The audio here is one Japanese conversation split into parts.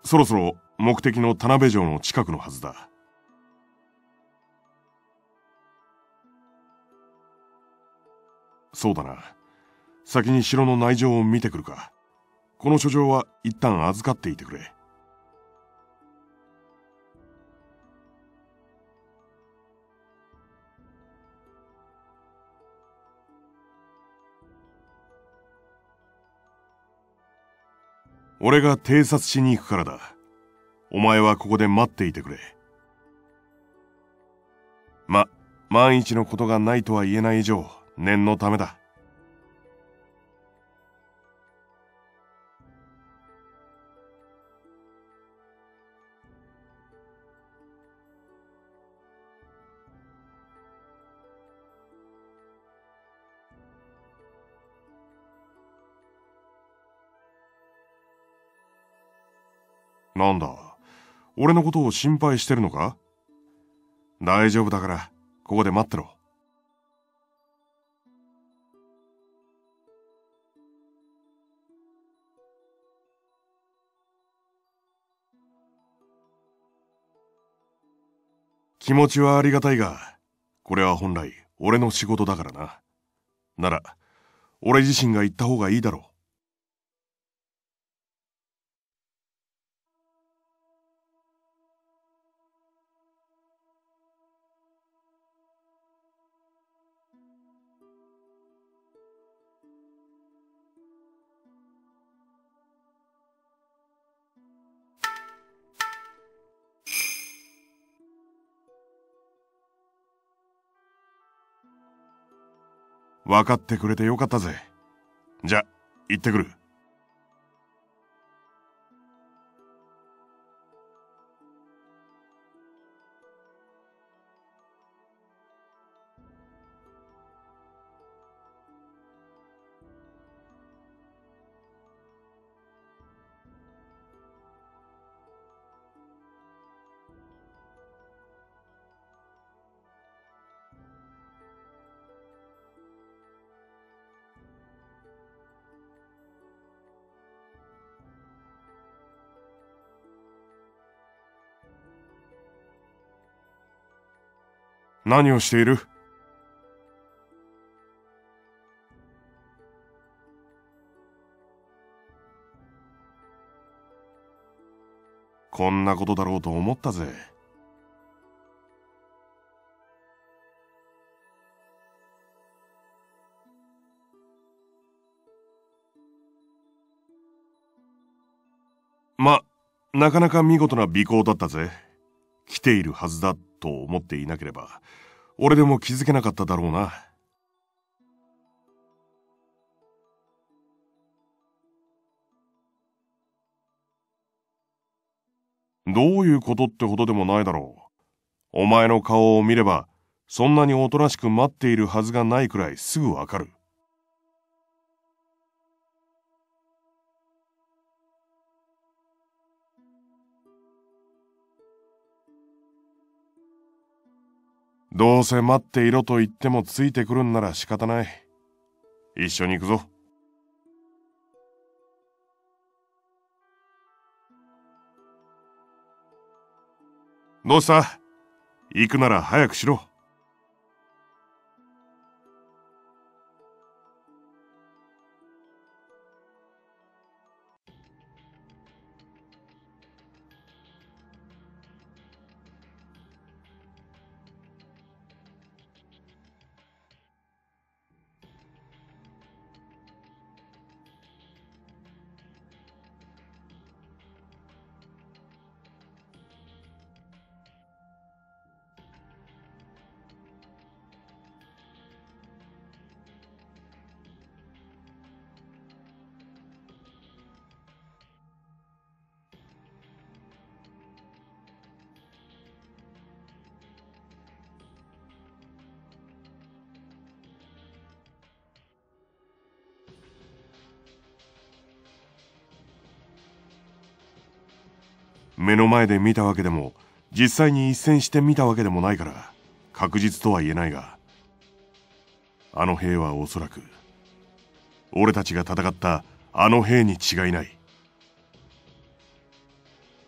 そろそろ目的の田辺城の近くのはずだ。そうだな。先に城の内情を見てくるか。この書状は一旦預かっていてくれ。俺が偵察しに行くからだ。お前はここで待っていてくれ。万一のことがないとは言えない以上、念のためだ。なんだ、俺のことを心配してるのか？大丈夫だから、ここで待ってろ。気持ちはありがたいが、これは本来俺の仕事だからな。なら、俺自身が行った方がいいだろう。分かってくれてよかったぜ。じゃ、行ってくる。何をしている？こんなことだろうと思ったぜ。なかなか見事な尾行だったぜ。来ているはずだと思っていなければ、俺でも気づけなかっただろうな。どういうことってほどでもないだろう。お前の顔を見れば、そんなにおとなしく待っているはずがないくらいすぐわかる。どうせ待っていろと言ってもついてくるんなら仕方ない。一緒に行くぞ。どうした？行くなら早くしろ。目の前で見たわけでも、実際に一戦してみたわけでもないから、確実とは言えないが、あの兵はおそらく、俺たちが戦ったあの兵に違いない。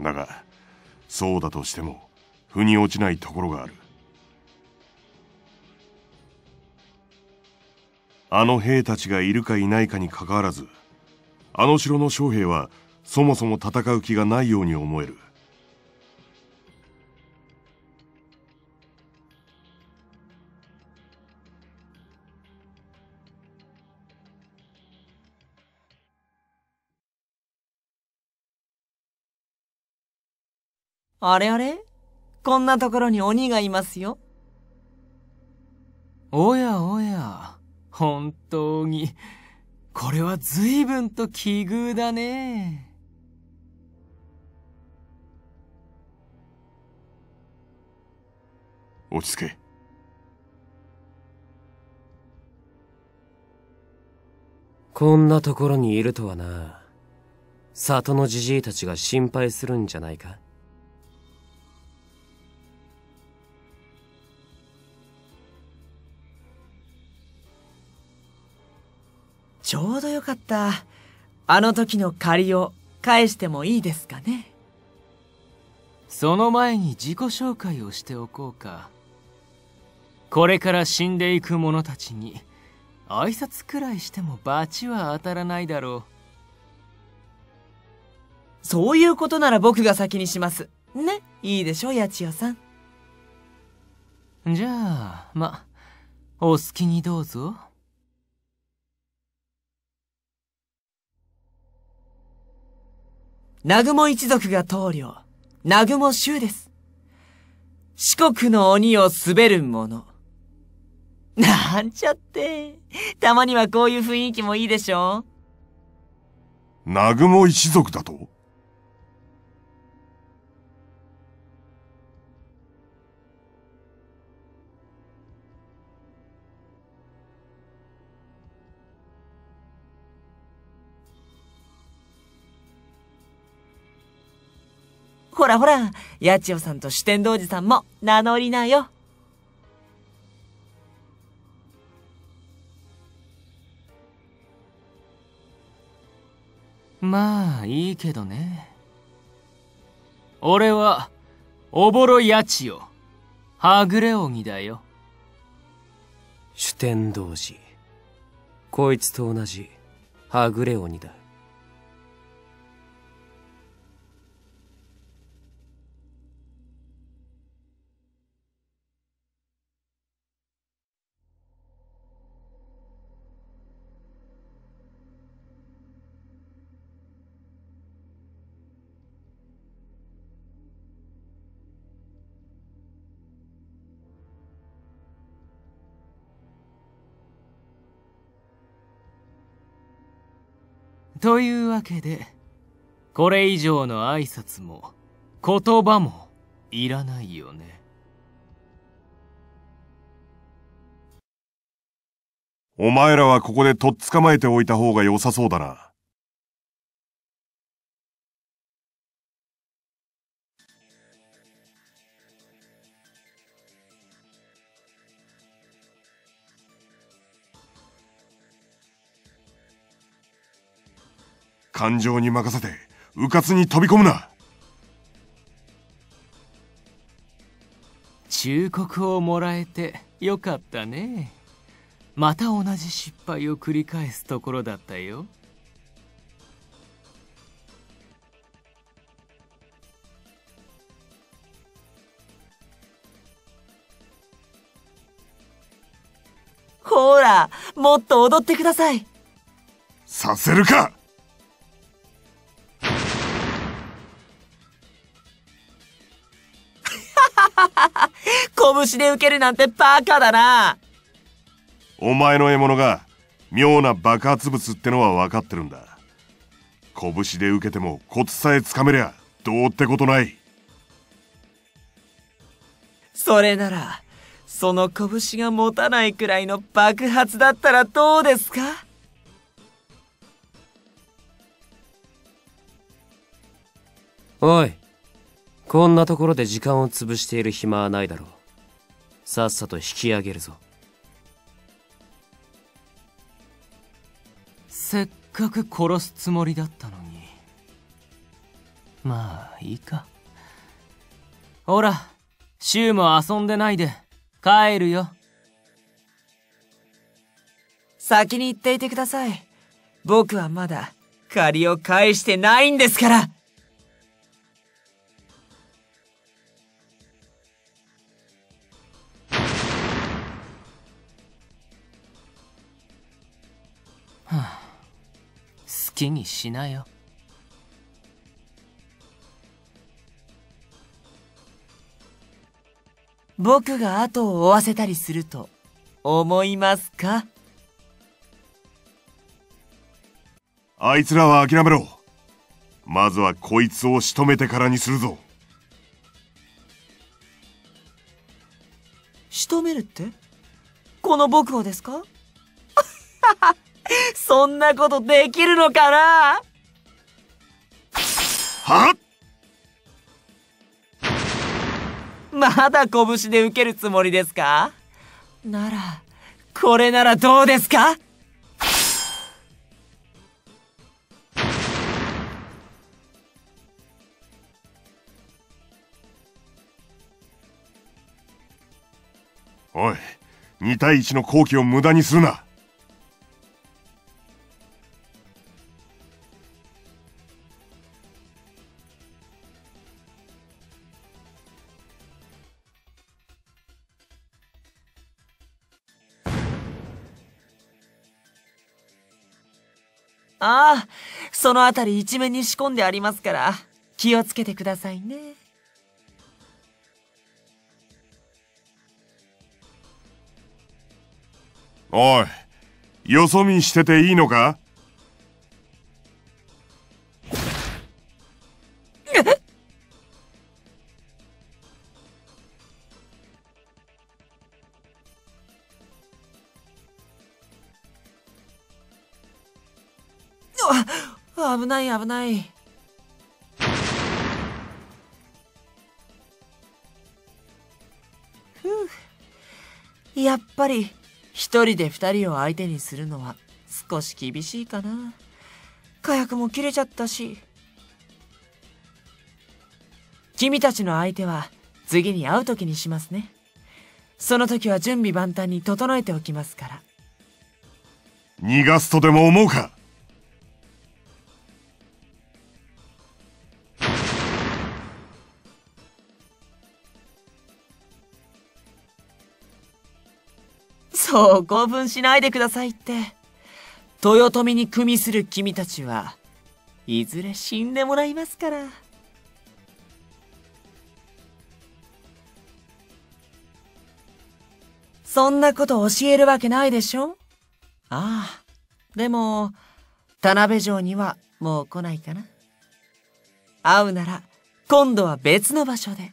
だがそうだとしても腑に落ちないところがある。あの兵たちがいるかいないかにかかわらず、あの城の将兵はそもそも戦う気がないように思える。 あれあれ、こんなところに鬼がいますよ。 おやおや、本当に、これは随分と奇遇だね。 落ち着け。 こんなところにいるとはな。里のじじいたちが心配するんじゃないか。 ちょうどよかった。あの時の借りを返してもいいですかね。 その前に自己紹介をしておこうか。これから死んでいく者たちに挨拶くらいしても罰は当たらないだろう。そういうことなら僕が先にします。ね、いいでしょ、八千代さん。 じゃあ、お好きにどうぞ。 南雲一族が棟梁、南雲衆です。四国の鬼を滑る者。なんちゃって、たまにはこういう雰囲気もいいでしょ。 南雲一族だと？ ほらほら、八千代さんと酒呑童子さんも名乗りなよ。 まあいいけどね。俺はおぼろ八千代、はぐれ鬼だよ。 酒呑童子、こいつと同じはぐれ鬼だ。 というわけで、これ以上の挨拶も言葉もいらないよね。 お前らはここでとっ捕まえておいた方が良さそうだな。感情に任せて迂闊に飛び込むな。 忠告をもらえてよかったね。また同じ失敗を繰り返すところだったよ。 ほら、もっと踊ってください。 させるか。 拳で受けるなんてバカだな。 お前の獲物が妙な爆発物ってのは分かってるんだ。拳で受けてもコツさえつかめりゃどうってことない。 それならその拳が持たないくらいの爆発だったらどうですか？ おい、こんなところで時間を潰している暇はないだろう。さっさと引き上げるぞ。 せっかく殺すつもりだったのに。 まあいいか。ほら、シュウも遊んでないで帰るよ。 先に行っていてください。僕はまだ借りを返してないんですから。 好きにしなよ。 僕が後を追わせたりすると思いますか？ あいつらは諦めろ。まずはこいつを仕留めてからにするぞ。 仕留めるって？この僕をですか？そんなことできるのかな？ はっ！ まだ拳で受けるつもりですか？なら、これならどうですか？ おい、2対1の好機を無駄にするな。 ああ、そのあたり一面に仕込んでありますから、気をつけてくださいね。 おい、よそ見してていいのか？ 危ない危ない。やっぱり一人で二人を相手にするのは少し厳しいかな。火薬も切れちゃったし。君たちの相手は次に会う時にしますね。その時は準備万端に整えておきますから。 逃がすとでも思うか？ そう興奮しないでくださいって。豊臣に組みする君たちはいずれ死んでもらいますから。そんなこと教えるわけないでしょ？ああ、でも田辺城にはもう来ないかな。会うなら今度は別の場所で。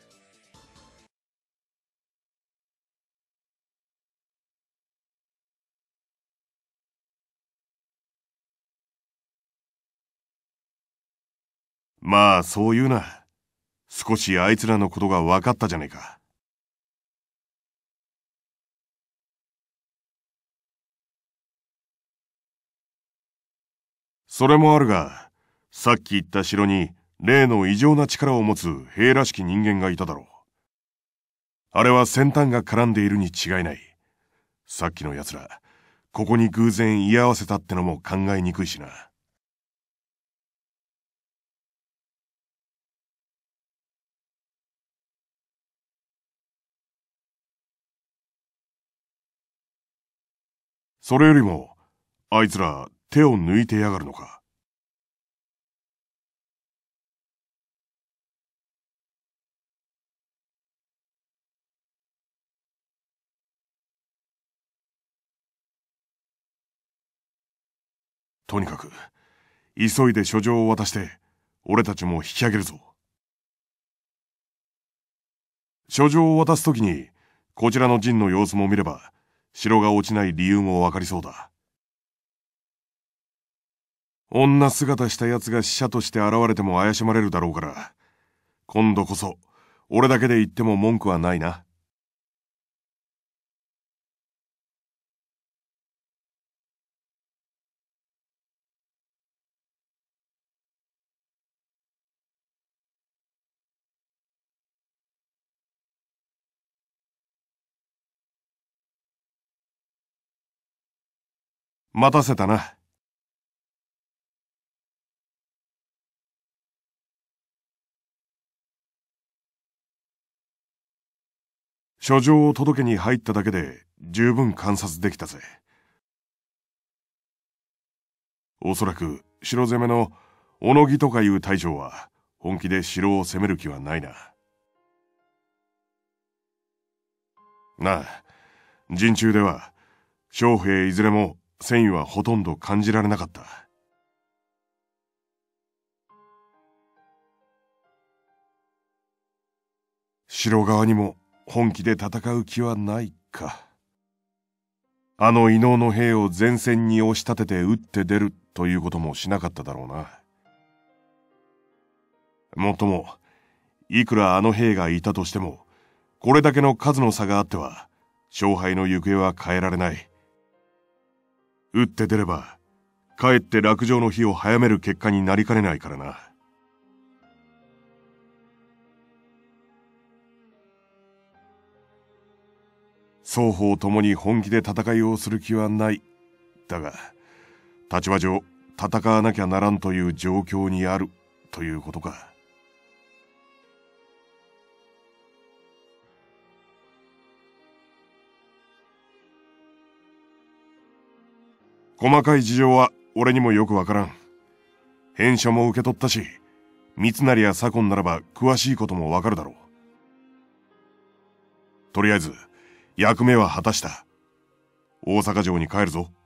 まあそう言うな。少しあいつらのことが分かったじゃねえか。それもあるが、さっき言った城に例の異常な力を持つ兵らしき人間がいただろう。あれは先端が絡んでいるに違いない。さっきの奴ら、ここに偶然居合わせたってのも考えにくいしな。それよりも、あいつら手を抜いてやがるのか。とにかく、急いで書状を渡して、俺たちも引き上げるぞ。書状を渡すときに、こちらの陣の様子も見れば、城が落ちない理由もわかりそうだ。女姿した奴が使者として現れても怪しまれるだろうから、今度こそ、俺だけで言っても文句はないな。 待たせたな。書状を届けに入っただけで十分観察できたぜ。おそらく城攻めの小野木とかいう隊長は本気で城を攻める気はないな。なあ、陣中では将兵いずれも戦意はほとんど感じられなかった。城側にも本気で戦う気はないか。あの伊能の兵を前線に押し立てて撃って出るということもしなかっただろうな。もっとも、いくらあの兵がいたとしても、これだけの数の差があっては、勝敗の行方は変えられない。撃って出れば、かえって落城の日を早める結果になりかねないからな。双方ともに本気で戦いをする気はない。だが、立場上、戦わなきゃならんという状況にあるということか。細かい事情は俺にもよくわからん。返書も受け取ったし、三成や左近ならば詳しいこともわかるだろう。とりあえず、役目は果たした。大阪城に帰るぞ。